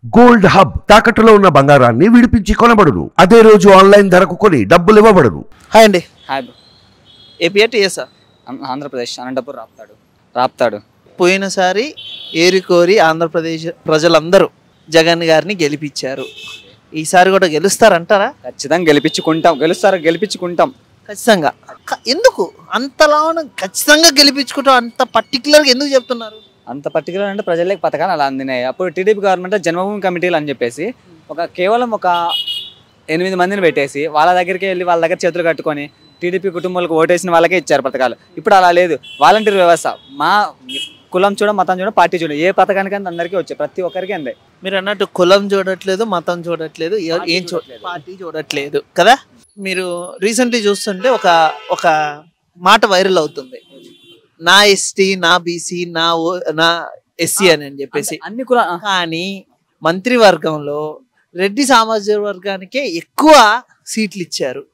Gold hub తాకట్టులో ఉన్న బంగారాన్ని విడిపించి కొనబడును. అదే రోజు ఆన్లైన్ ధరకు కొని డబ్బులు ఇవ్వబడును. హాయ్ అండి. Hi bro. APR TSR Andhra Pradesh Anantapur Raptadu. పోయినసారి ఏరికోరి ఆంధ్రప్రదేశ్ ప్రజలందరూ జగన్ గారిని గెలిపించారు. ఈసారి కూడా గెలుస్తారంటారా? ఖచ్చితంగా గెలిపించుకుంటాం. ఖచ్చితంగా. ఎందుకు అంతలా ఖచ్చితంగా గెలిపించుకుంటాం? అంత పర్టికులర్గా ఎందుకు చెప్తున్నారు? అంత పర్టికులర్ అంటే ప్రజలకు పథకాలు అలా అందినాయి. అప్పుడు టీడీపీ గవర్నమెంట్ జన్మభూమి కమిటీలు అని చెప్పేసి కేవలం ఒక 8 మందిని పెట్టేసి వాళ్ళ దగ్గరికి వెళ్ళి వాళ్ళ దగ్గర చేతులు కట్టుకొని టీడీపీ కుటుంబాలకు ఓటేసిన వాళ్ళకే ఇచ్చారు పథకాలు. ఇప్పుడు అలా లేదు. వాలంటీర్ వ్యవస్థ. మా కులం చూడ, మతం చూడ, పార్టీ చూడ, ఏ పథకానికైనా అందరికీ వచ్చాయి, ప్రతి ఒక్కరికి అందే. మీరు అన్నట్టు కులం చూడట్లేదు, మతం చూడట్లేదు, ఏం పార్టీ చూడట్లేదు కదా. మీరు రీసెంట్లీ చూస్తుంటే ఒక మాట వైరల్ అవుతుంది, నా ఎస్టీ, నా బీసీ, నా ఎస్సీ అని చెప్పేసి అన్ని కుల. కానీ మంత్రివర్గంలో రెడ్డి సామాజిక వర్గానికే ఎక్కువ సీట్లు ఇచ్చారు.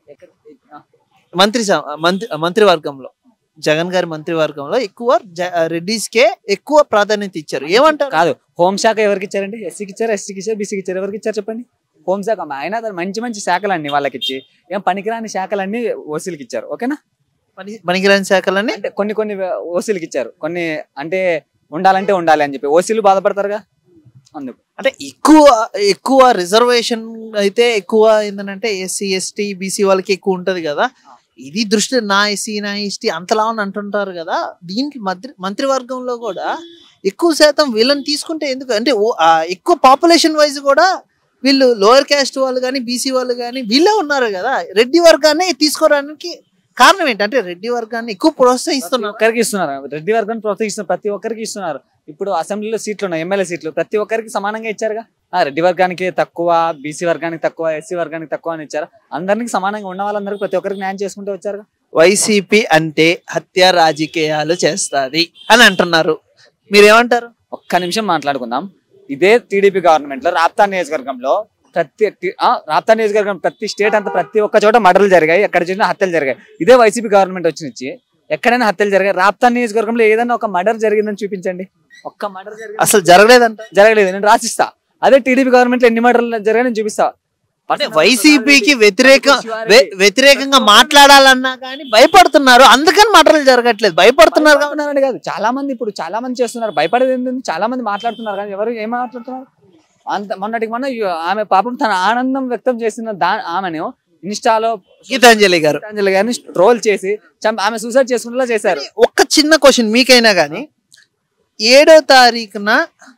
మంత్రివర్గంలో జగన్ గారి మంత్రివర్గంలో ఎక్కువ రెడ్డిస్కే ఎక్కువ ప్రాధాన్యత ఇచ్చారు. ఏమంటారు? కాదు, హోంశాఖ ఎవరికి ఇచ్చారండి? ఎస్సీకి ఇచ్చారు, ఎస్టీకి ఇచ్చారు, బీసీకి ఇచ్చారు. ఎవరికి ఇచ్చారు చెప్పండి? హోంశాఖ. అయినా మంచి శాఖలన్నీ వాళ్ళకి ఇచ్చి ఏం పనికిరాని శాఖలన్నీ ఓసీలకి ఇచ్చారు. ఓకేనా? పనికిరాని శాఖలన్నీ అంటే కొన్ని ఓసీలకి ఇచ్చారు. కొన్ని అంటే ఉండాలి అని చెప్పి ఓసీలు బాధపడతారుగా. అందుకు అంటే ఎక్కువ రిజర్వేషన్ అయితే ఎక్కువ ఏంటంటే ఎస్సీ, ఎస్టీ, బీసీ వాళ్ళకి ఎక్కువ ఉంటది కదా. ఇది దృష్టి నా ఎస్సీ, నా ఎస్టీ అంతలా అని అంటుంటారు కదా. దీనికి మంత్రివర్గంలో కూడా ఎక్కువ శాతం వీళ్ళని తీసుకుంటే ఎందుకు అంటే ఎక్కువ పాపులేషన్ వైజ్ కూడా వీళ్ళు లోయర్ క్యాస్ట్ వాళ్ళు కానీ, బీసీ వాళ్ళు కానీ వీళ్ళే ఉన్నారు కదా. రెడ్డి వర్గాన్ని తీసుకోవడానికి కారణం ఏంటంటే రెడ్డి వర్గాన్ని ఎక్కువ ప్రోత్సహిస్తున్నారు. ఒక్కరికి ఇస్తున్నారు. రెడ్డి వర్గాన్ని ప్రోత్సహిస్తున్నారు, ప్రతి ఒక్కరికి ఇస్తున్నారు. ఇప్పుడు అసెంబ్లీలో సీట్లు ఉన్నాయి, ఎమ్మెల్యే సీట్లు ప్రతి ఒక్కరికి సమానంగా ఇచ్చారుగా. రెడ్డి వర్గానికి తక్కువ, బీసీ వర్గానికి తక్కువ, ఎస్సీ వర్గానికి తక్కువ అని ఇచ్చారు. అందరికి సమానంగా ఉన్న వాళ్ళందరికీ ప్రతి ఒక్కరికి న్యాయం చేసుకుంటూ వచ్చారుగా. వైసీపీ అంటే హత్య రాజకీయాలు చేస్తుంది అని అంటున్నారు, మీరేమంటారు? ఒక్క నిమిషం మాట్లాడుకుందాం. ఇదే టీడీపీ గవర్నమెంట్ లో రాప్తా నియోజకవర్గంలో ప్రతి స్టేట్ అంతా ప్రతి ఒక్క చోట మర్డర్లు జరిగాయి, ఎక్కడ చూసినా హత్యలు జరిగాయి. ఇదే వైసీపీ గవర్నమెంట్ వచ్చి ఎక్కడైనా హత్యలు జరిగాయి. రాప్తా నియోజకవర్గంలో ఏదైనా ఒక మర్డర్ జరిగిందని చూపించండి. ఒక్క మర్డర్ అసలు జరగలేదు. నేను రాసిస్తా. అదే టీడీపీ గవర్నమెంట్ లో ఎన్ని మర్డర్లు జరిగాయని చూపిస్తా. వైసీపీకి వ్యతిరేకంగా మాట్లాడాలన్నా కానీ భయపడుతున్నారు, అందుకని మర్డర్లు జరగట్లేదు. భయపడుతున్నారు కాదు, చాలా మంది చేస్తున్నారు. భయపడేది ఏంటంటే చాలా మంది మాట్లాడుతున్నారు, కానీ ఎవరు ఏం మాట్లాడుతున్నారు? మొన్న ఆమె పాపం తన ఆనందం వ్యక్తం చేసిన ఆమెను ఇన్స్టాలో గీతాంజలి గారిని ట్రోల్ చేసి ఆమె సూసైడ్ చేసుకునేలా చేశారు. ఒక్క చిన్న క్వశ్చన్ మీకైనా కానీ, 7వ తారీఖున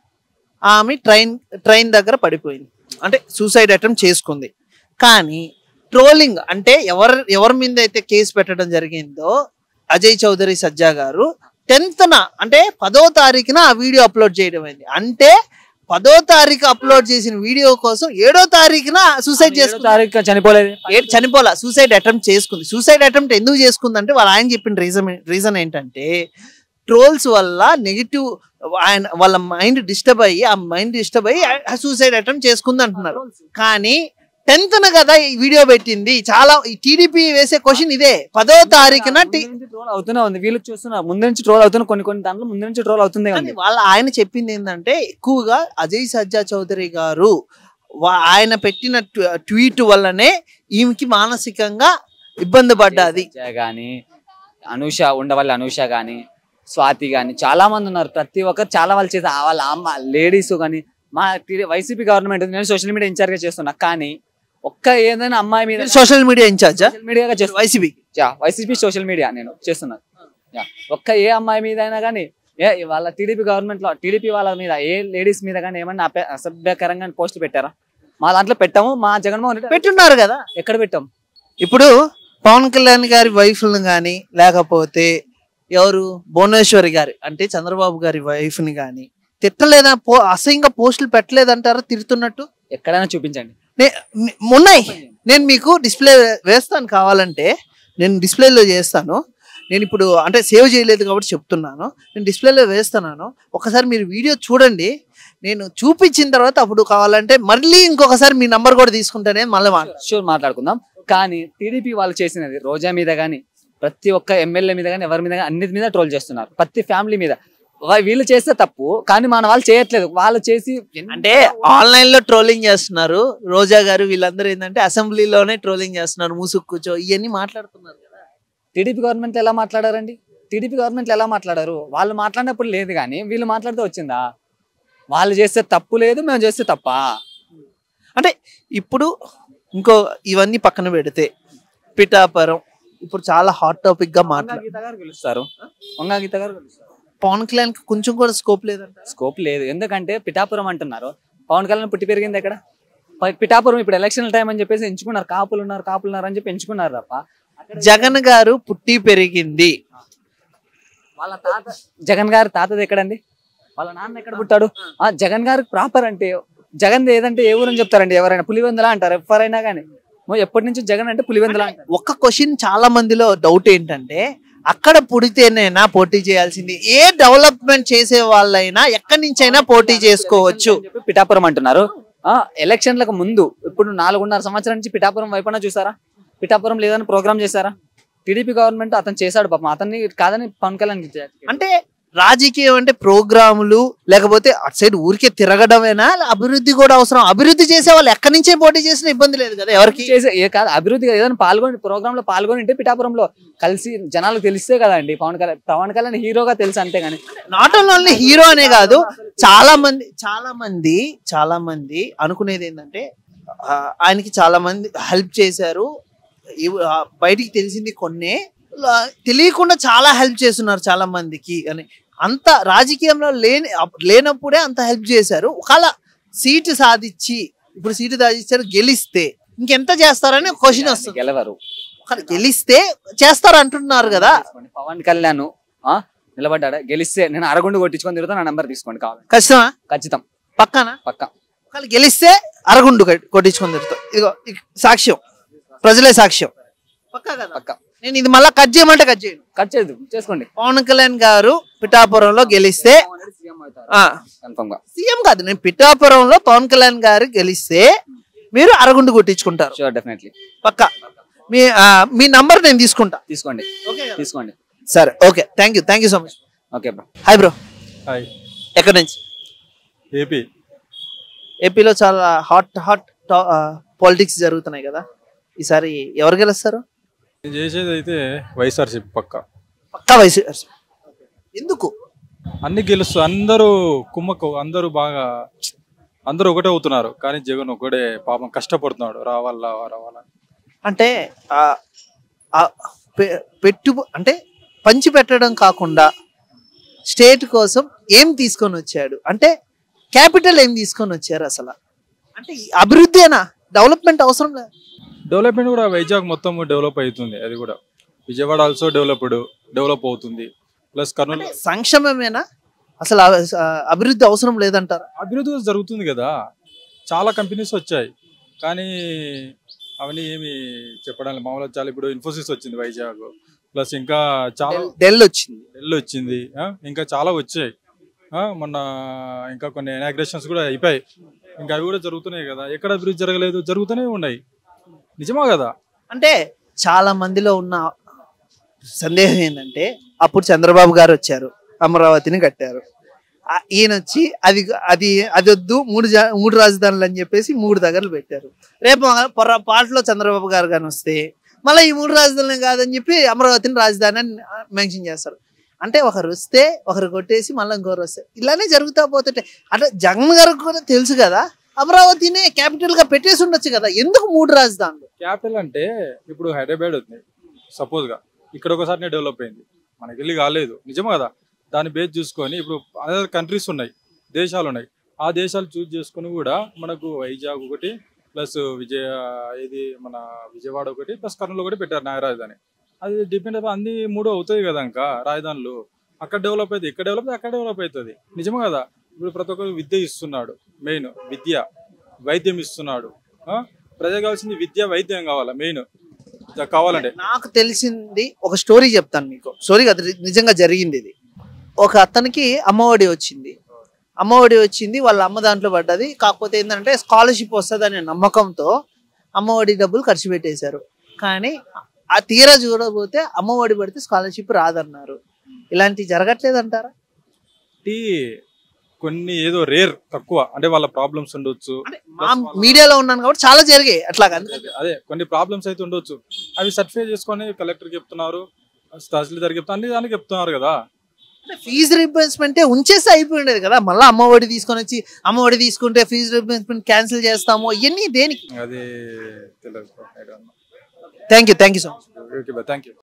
ఆమె ట్రైన్ దగ్గర పడిపోయింది, అంటే సూసైడ్ అటెంప్ట్ చేసుకుంది. కానీ ట్రోలింగ్ అంటే ఎవరి మీద అయితే కేసు పెట్టడం జరిగిందో అజయ్ చౌదరి సజ్జా గారు 10th అంటే 10వ తారీఖున ఆ వీడియో అప్లోడ్ చేయడం అయింది. అంటే 10వ తారీఖు అప్లోడ్ చేసిన వీడియో కోసం 7వ తారీఖున సూసైడ్ చేసుకుంది. చనిపోలే, సూసైడ్ అటెంప్ట్ చేసుకుంది. సూసైడ్ అటెంప్ట్ ఎందుకు చేసుకుంది అంటే ఆయన చెప్పిన రీజన్ ఏంటంటే ట్రోల్స్ వల్ల నెగిటివ్ వాళ్ళ మైండ్ డిస్టర్బ్ అయ్యి సూసైడ్ అటెంప్ట్ చేసుకుంది అంటున్నారు. కానీ 10th కదా ఈ వీడియో పెట్టింది. చాలా టీడీపీ వేసే క్వశ్చన్ ఇదే. 10వ తారీఖున ట్రోల్ అవుతూనే ఉంది. వీళ్ళు చూస్తున్నారు ముందు నుంచి ట్రోల్ అవుతున్నా, కొన్ని దాంట్లో ముందు నుంచి ట్రోల్ అవుతుంది. ఆయన చెప్పింది ఏంటంటే ఎక్కువగా అజయ్ సజ్జా చౌదరి గారు ఆయన పెట్టిన ట్వీట్ వల్లనే ఈమెకి మానసికంగా ఇబ్బంది పడ్డది. కానీ ఉండవల్లి అనూష కానీ, స్వాతి కానీ చాలా మంది ఉన్నారు. ప్రతి ఒక్కరు చాలా వాళ్ళు చేసి వాళ్ళ అమ్మ లేడీస్ కానీ మా వైసీపీ గవర్నమెంట్. నేను సోషల్ మీడియా ఇన్ఛార్జ్ గా చేస్తున్నా, కానీ ఒక్క ఏదైనా అమ్మాయి మీద సోషల్ మీడియా ఇన్ఛార్జ్ మీడియాగా చేస్తున్నా. వైసీపీ సోషల్ మీడియా నేను చేస్తున్నాను. ఒక్క ఏ అమ్మాయి మీద అయినా కానీ వాళ్ళ టీడీపీ గవర్నమెంట్ లో టీడీపీ వాళ్ళ మీద ఏ లేడీస్ మీద కానీ ఏమన్నా అసభ్యకరంగా పోస్టులు పెట్టారా? మా దాంట్లో పెట్టాము. మా జగన్మోహన్ రెడ్డి పెట్టున్నారు కదా. ఎక్కడ పెట్టాం? ఇప్పుడు పవన్ కళ్యాణ్ గారి వైఫ్లను కానీ, లేకపోతే ఎవరు భువనేశ్వరి గారి అంటే చంద్రబాబు గారి వైఫ్ ని కానీ తిట్టలేదా? అసహ్యంగా పోస్టులు పెట్టలేదంటారా తిడుతున్నట్టు? ఎక్కడైనా చూపించండి. ఉన్నాయి, నేను మీకు డిస్ప్లే వేస్తాను, కావాలంటే నేను డిస్ప్లేలో చేస్తాను. నేను ఇప్పుడు అంటే సేవ్ చేయలేదు కాబట్టి చెప్తున్నాను, నేను డిస్ప్లేలో వేస్తున్నాను. ఒకసారి మీరు వీడియో చూడండి, నేను చూపించిన తర్వాత అప్పుడు కావాలంటే మళ్ళీ ఇంకొకసారి మీ నంబర్ కూడా తీసుకుంటానే మళ్ళీ మాట్లాడుకుందాం. కానీ టీడీపీ వాళ్ళు చేసినది రోజా మీద కానీ, ప్రతి ఒక్క ఎమ్మెల్యే మీద కానీ, ఎవరి మీద కానీ అన్నిటి మీద ట్రోల్ చేస్తున్నారు. ప్రతి ఫ్యామిలీ మీద వీళ్ళు చేస్తే తప్పు, కానీ మన వాళ్ళు చేయట్లేదు. వాళ్ళు చేసి అంటే ఆన్లైన్ లో ట్రోలింగ్ చేస్తున్నారు. రోజా గారు వీళ్ళందరూ ఏంటంటే అసెంబ్లీలోనే ట్రోలింగ్ చేస్తున్నారు, మూసుకు కూర్చో ఇవన్నీ మాట్లాడుతున్నారు కదా. టీడీపీ గవర్నమెంట్ ఎలా మాట్లాడారండి? టీడీపీ గవర్నమెంట్ ఎలా మాట్లాడారు? వాళ్ళు మాట్లాడినప్పుడు లేదు, కానీ వీళ్ళు మాట్లాడితే వచ్చిందా? వాళ్ళు చేస్తే తప్పు లేదు, మేము చేస్తే తప్ప. అంటే ఇప్పుడు ఇంకో ఇవన్నీ పక్కన పెడితే పిఠాపురం ఇప్పుడు చాలా హాట్ టాపిక్ గా మాట్లాడు. గీత గారు గెలుస్తారు, వంగా గీత గారు గెలుస్తారు. పవన్ కళ్యాణ్ కొంచెం కూడా స్కోప్ లేదంట. స్కోప్ లేదు, ఎందుకంటే పిఠాపురం అంటున్నారు. పవన్ కళ్యాణ్ పుట్టి పెరిగింది ఎక్కడ? పిఠాపురం ఇప్పుడు ఎలక్షన్ టైం అని చెప్పేసి ఎంచుకున్నారు. కాపులు ఉన్నారు అని చెప్పి ఎంచుకున్నారు తప్ప. జగన్ గారు పుట్టి పెరిగింది వాళ్ళ తాత, జగన్ గారి తాతది ఎక్కడండి? వాళ్ళ నాన్న ఎక్కడ పుట్టాడు? జగన్ గారికి ప్రాపర్ అంటే జగన్ ఏదంటే ఏ ఊరని చెప్తారండి? ఎవరైనా పులివెందుల అంటారు, ఎవరైనా కానీ. ఎప్పటి నుంచి జగన్ అంటే పులివెందుల అంటారు. ఒక్క క్వశ్చన్ చాలా మందిలో డౌట్ ఏంటంటే, అక్కడ పుడితేనైనా పోటీ చేయాల్సింది, ఏ డెవలప్మెంట్ చేసే వాళ్ళైనా ఎక్కడి నుంచైనా పోటీ చేసుకోవచ్చు పిఠాపురం అంటున్నారు. ఎలక్షన్లకు ముందు ఇప్పుడు 4.5 సంవత్సరాల నుంచి పిఠాపురం వైపున చూసారా? పిఠాపురం లేదని ప్రోగ్రామ్ చేశారా? టీడీపీ గవర్నమెంట్ అతను చేశాడు పాపం, అతన్ని కాదని పవన్ కళ్యాణ్. అంటే రాజకీయం అంటే ప్రోగ్రాములు లేకపోతే అటు సైడ్ ఊరికే తిరగడమేనా? అభివృద్ధి కూడా అవసరం. అభివృద్ధి చేసే వాళ్ళు ఎక్కడి నుంచే పోటీ చేసినా ఇబ్బంది లేదు కదా ఎవరికి. చేసే ఏ కాదు అభివృద్ధి, ఏదైనా ప్రోగ్రామ్ లో పాల్గొని పిఠాపురంలో కలిసి జనాలకు తెలిస్తే కదండి. పవన్ కళ్యాణ్ హీరోగా తెలుసు అంతేగాని నాట్ ఓన్లీ హీరో అనే కాదు, చాలా మంది అనుకునేది ఏంటంటే ఆయనకి చాలా మంది హెల్ప్ చేశారు. బయటికి తెలిసింది కొన్నే, తెలియకుండా చాలా హెల్ప్ చేస్తున్నారు చాలా మందికి అని. అంత రాజకీయంలో లేనప్పుడే అంత హెల్ప్ చేశారు. ఒకవేళ సీటు సాధించి, ఇప్పుడు సీటు సాధించారు, గెలిస్తే ఇంకెంత చేస్తారని క్వశ్చన్ వస్తుంది. గెలవరు, గెలిస్తే చేస్తారు అంటున్నారు కదా. పవన్ కళ్యాణ్ నిలబడ్డా, గెలిస్తే నేను అరగుండు కొట్టించుకొని తిరుగుతా, నా నెంబర్ తీసుకోండి కావాలి. ఖచ్చితమా? ఖచ్చితం, పక్కన పక్క. ఒకవేళ గెలిస్తే అరగుండు కొట్టించుకొని తిరుగుతాం. ఇదిగో సాక్ష్యం, ప్రజలే సాక్ష్యం. పక్కా కదా? పక్క. నేను ఇది మళ్ళీ కట్ చేయమంటే కట్ చేయను, కట్ చేయదు, చేసుకోండి. పవన్ కళ్యాణ్ గారు పిఠాపురంలో గెలిస్తే సీఎం కాదు, నేను పిఠాపురంలో పవన్ కళ్యాణ్ గారు గెలిస్తే మీరు అరగుండు కొట్టించుకుంటారు. షూర్, డెఫినెట్లీ, పక్కా. మీ నంబర్ నేను తీసుకుంటా, తీసుకోండి, తీసుకోండి. సరే, okay, thank you so much. Okay bro. Hi bro. Hi. ఎక్కడి నుంచి? ఏపీలో చాలా హాట్ పాలిటిక్స్ జరుగుతున్నాయి కదా. ఈసారి ఎవరు గెలుస్తారు? నేను చేసేది అయితే వైఎస్ఆర్సీపీ పక్కా వైఎస్ఆర్సీపీ. ఎందుకు? అన్ని గెలుస్తూ అందరూ కుమ్మకు, అందరూ ఒకటే అవుతున్నారు, కానీ జగన్ ఒకటే పాపం కష్టపడుతున్నాడు రావాలా. అంటే అంటే పంచి పెట్టడం కాకుండా స్టేట్ కోసం ఏం తీసుకొని వచ్చాడు? అంటే క్యాపిటల్ ఏం తీసుకొని వచ్చారు అసలు? అంటే అభివృద్ధేనా? డెవలప్మెంట్ అవసరం లేదు. డెవలప్మెంట్ కూడా వైజాగ్ మొత్తం డెవలప్ అవుతుంది, అది కూడా విజయవాడ ఆల్సో డెవలప్ అవుతుంది. ప్లస్ కర్నూలు సంక్షేమమేనా అసలు? అభివృద్ధి అవసరం లేదంటారు? అభివృద్ధి జరుగుతుంది కదా, చాలా కంపెనీస్ వచ్చాయి, కానీ అవన్నీ ఏమి చెప్పడానికి మామూలుగా. చాలా ఇప్పుడు ఇన్ఫోసిస్ వచ్చింది వైజాగ్, ప్లస్ ఇంకా చాలా డెల్ వచ్చింది, ఇంకా చాలా వచ్చాయి. మొన్న ఇంకా కొన్ని ఇనాగ్రేషన్స్ కూడా అయిపోయాయి, ఇంకా అవి కూడా జరుగుతున్నాయి కదా. ఎక్కడ అభివృద్ధి జరగలేదు, జరుగుతూనే ఉన్నాయి. నిజమా కదా? అంటే చాలా మందిలో ఉన్న సందేహం ఏంటంటే, అప్పుడు చంద్రబాబు గారు వచ్చారు, అమరావతిని కట్టారు. ఈయన వచ్చి అది వద్దు, మూడు రాజధానులు అని చెప్పేసి 3 దగ్గరలు పెట్టారు. రేపు పొరపాటులో చంద్రబాబు గారు కానీ వస్తే మళ్ళీ ఈ 3 రాజధానులు కాదని చెప్పి అమరావతిని రాజధాని అని మెన్షన్ చేస్తారు. అంటే ఒకరు వస్తే ఒకరు కొట్టేసి మళ్ళీ ఇంకొకరు వస్తే ఇలానే జరుగుతా పోతుంటే, అంటే జగన్ గారికి కూడా తెలుసు కదా అమరావతినే క్యాపిటల్ గా పెట్టేసి ఉండొచ్చు కదా, ఎందుకు 3 రాజధానులు? క్యాపిటల్ అంటే ఇప్పుడు హైదరాబాద్ ఉంది సపోజ్ గా, ఇక్కడ ఒకసారి డెవలప్ అయింది, మనకి వెళ్ళి కాలేదు, నిజం కదా. దాన్ని బేస్ చూసుకొని ఇప్పుడు అదర్ కంట్రీస్ ఉన్నాయి, దేశాలు ఉన్నాయి, ఆ దేశాలు చూస్ చేసుకుని కూడా మనకు వైజాగ్ ఒకటి ప్లస్ మన విజయవాడ ఒకటి ప్లస్ కర్నూలు ఒకటి పెట్టారు న్యాయ రాజధాని. అది డిపెండ్ అయిపోయి అన్ని 3 అవుతాయి కదా ఇంకా రాజధానులు. అక్కడ డెవలప్ అవుతుంది, ఇక్కడ డెవలప్ అవుతుంది, అక్కడ డెవలప్ అవుతుంది, నిజమే కదా. ఇప్పుడు ప్రతి ఒక్కరు విద్య ఇస్తున్నాడు, మెయిన్ విద్య, వైద్యం ఇస్తున్నాడు. ప్రజలు కావాల్సింది విద్య, వైద్యం కావాలా మెయిన్ కావాలంటే. నాకు తెలిసింది ఒక స్టోరీ చెప్తాను మీకు. స్టోరీ కదా, నిజంగా జరిగింది ఇది. ఒక అతనికి అమ్మఒడి వచ్చింది, వాళ్ళ అమ్మ దాంట్లో పడ్డది. కాకపోతే ఏంటంటే స్కాలర్షిప్ వస్తుంది అనే నమ్మకంతో అమ్మఒడి డబ్బులు ఖర్చు పెట్టేశారు. కానీ ఆ తీరా చూడకపోతే అమ్మఒడి పడితే స్కాలర్షిప్ రాదన్నారు. ఇలాంటివి జరగట్లేదు అంటారా? కాబట్టి కొన్ని ఏదో రేర్ తక్కువ అంటే వాళ్ళ ప్రాబ్లమ్స్ ఉండొచ్చు. మీడియాలో ఉన్నాను కాబట్టి చాలా జరిగాయి అట్లాగా. అదే కొన్ని ప్రాబ్లమ్స్ అయితే ఉండొచ్చు, అవి సర్టిఫై చేసుకొని కలెక్టర్ చెప్తున్నారు, తహసీల్దార్ చెప్తున్నారు, అన్ని దానికి చెప్తున్నారు కదా. ఫీజు రీంబర్స్మెంట్ ఉంచేస్తే అయిపోయిండేది కదా. మళ్ళీ అమ్మఒడి తీసుకొని వచ్చి అమ్మఒడి తీసుకుంటే ఫీజు రీంబర్స్మెంట్ క్యాన్సిల్ చేస్తాము, ఇవన్నీ దేనికి? అది తెలియదు. Thank you so much. Okay, thank you.